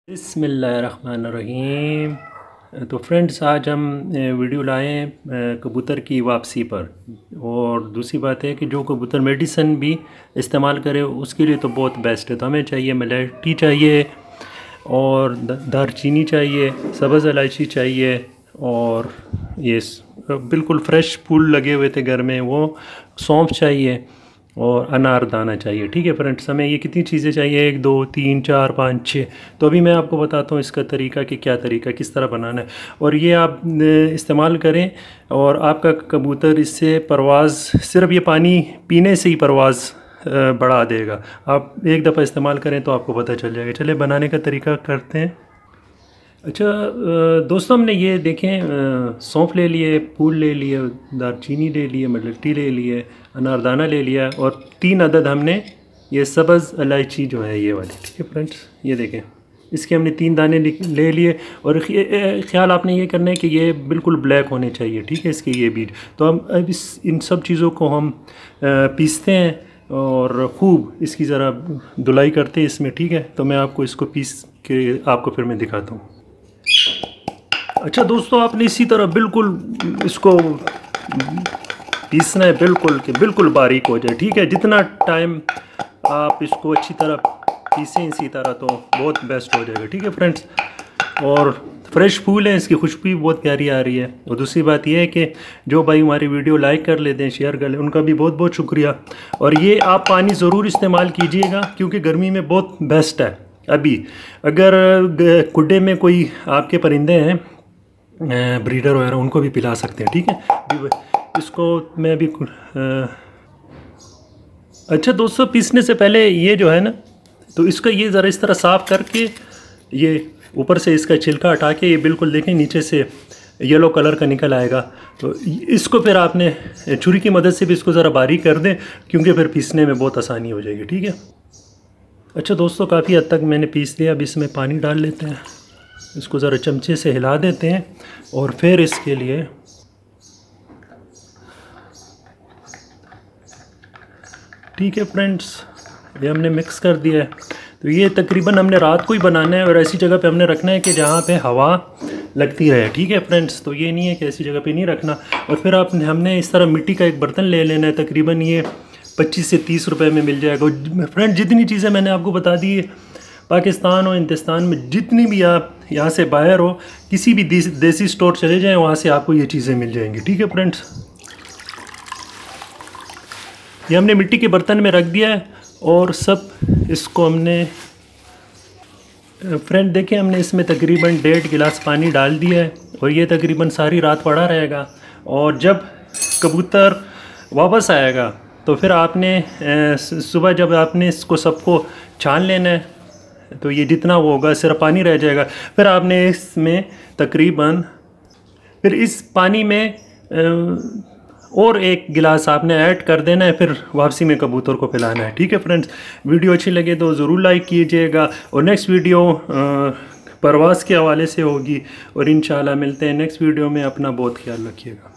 बिस्मिल्लाहिर्रहमानिर्रहीम। तो फ्रेंड्स, आज हम वीडियो लाए हैं कबूतर की वापसी पर। और दूसरी बात है कि जो कबूतर मेडिसिन भी इस्तेमाल करे उसके लिए तो बहुत बेस्ट है। तो हमें चाहिए मलेठी चाहिए और दारचीनी चाहिए, सब्ज़ इलायची चाहिए और ये बिल्कुल फ्रेश फूल लगे हुए थे घर में वो सौंफ चाहिए और अनारदाना चाहिए। ठीक है फ्रेंड्स, हमें ये कितनी चीज़ें चाहिए? 1 2 3 4 5 6। तो अभी मैं आपको बताता हूँ इसका तरीका कि क्या तरीका किस तरह बनाना है और ये आप इस्तेमाल करें और आपका कबूतर इससे परवाज़, सिर्फ ये पानी पीने से ही परवाज़ बढ़ा देगा। आप एक दफ़ा इस्तेमाल करें तो आपको पता चल जाएगा। चलिए बनाने का तरीका करते हैं। अच्छा दोस्तों, हमने ये देखें सौंफ ले लिए, फूल ले लिए, दारचीनी ले लिए, मलेठी ले लिए, अनारदाना ले लिया और 3 अदद हमने ये सब्ज़ इलायची जो है ये वाली। ठीक है फ्रेंड्स, ये देखें, इसके हमने 3 दाने ले लिए और ख्याल आपने ये करना है कि ये बिल्कुल ब्लैक होने चाहिए। ठीक है, इसके ये बीज। तो हम अब इन सब चीज़ों को हम पीसते हैं और ख़ूब इसकी ज़रा धुलाई करते हैं इसमें। ठीक है, तो मैं आपको इसको पीस के आपको फिर मैं दिखाता हूँ। अच्छा दोस्तों, आपने इसी तरह बिल्कुल इसको पीसना है बिल्कुल कि बिल्कुल बारीक हो जाए। ठीक है, जितना टाइम आप इसको अच्छी तरह पीसें इसी तरह तो बहुत बेस्ट हो जाएगा। ठीक है फ्रेंड्स, और फ्रेश फूल है, इसकी खुशबू भी बहुत प्यारी आ रही है। और दूसरी बात यह है कि जो भाई हमारी वीडियो लाइक कर लेते हैं, शेयर कर लें, उनका भी बहुत बहुत शुक्रिया। और ये आप पानी ज़रूर इस्तेमाल कीजिएगा क्योंकि गर्मी में बहुत बेस्ट है। अभी अगर कुड्डे में कोई आपके परिंदे हैं ब्रीडर वगैरह, उनको भी पिला सकते हैं। ठीक है, इसको मैं भी अच्छा दोस्तों, पीसने से पहले ये जो है ना, तो इसका ये ज़रा इस तरह साफ़ करके ये ऊपर से इसका छिलका हटा के ये बिल्कुल देखें नीचे से येलो कलर का निकल आएगा। तो इसको फिर आपने छुरी की मदद से भी इसको ज़रा बारीक कर दें क्योंकि फिर पीसने में बहुत आसानी हो जाएगी। ठीक है। अच्छा दोस्तों, काफ़ी हद तक मैंने पीस लिया। अब इसमें पानी डाल लेते हैं, इसको ज़रा चमचे से हिला देते हैं और फिर इसके लिए ठीक है फ्रेंड्स, ये हमने मिक्स कर दिया है। तो ये तकरीबन हमने रात को ही बनाना है और ऐसी जगह पे हमने रखना है कि जहाँ पे हवा लगती रहे। ठीक है फ्रेंड्स, तो ये नहीं है कि ऐसी जगह पे नहीं रखना। और फिर हमने इस तरह मिट्टी का एक बर्तन ले लेना है, तकरीबन ये 25 से 30 रुपए में मिल जाएगा। फ्रेंड, जितनी चीज़ें मैंने आपको बता दी है, पाकिस्तान हो हिंदुस्तान में जितनी भी आप यहाँ से बाहर हो, किसी भी देसी स्टोर चले जाएँ, वहाँ से आपको ये चीज़ें मिल जाएंगी। ठीक है फ्रेंड्स, ये हमने मिट्टी के बर्तन में रख दिया है और सब इसको हमने फ्रेंड देखें, हमने इसमें तकरीबन 1.5 गिलास पानी डाल दिया है और ये तकरीबन सारी रात पड़ा रहेगा। और जब कबूतर वापस आएगा तो फिर आपने सुबह जब आपने इसको सबको छान लेना है, तो ये जितना वो होगा सिर्फ पानी रह जाएगा। फिर आपने इसमें तकरीबन फिर इस पानी में और 1 गिलास आपने ऐड कर देना है, फिर वापसी में कबूतर को पिलाना है। ठीक है फ्रेंड्स, वीडियो अच्छी लगे तो ज़रूर लाइक कीजिएगा और नेक्स्ट वीडियो परवाज़ के हवाले से होगी और इंशाल्लाह मिलते हैं नेक्स्ट वीडियो में। अपना बहुत ख्याल रखिएगा।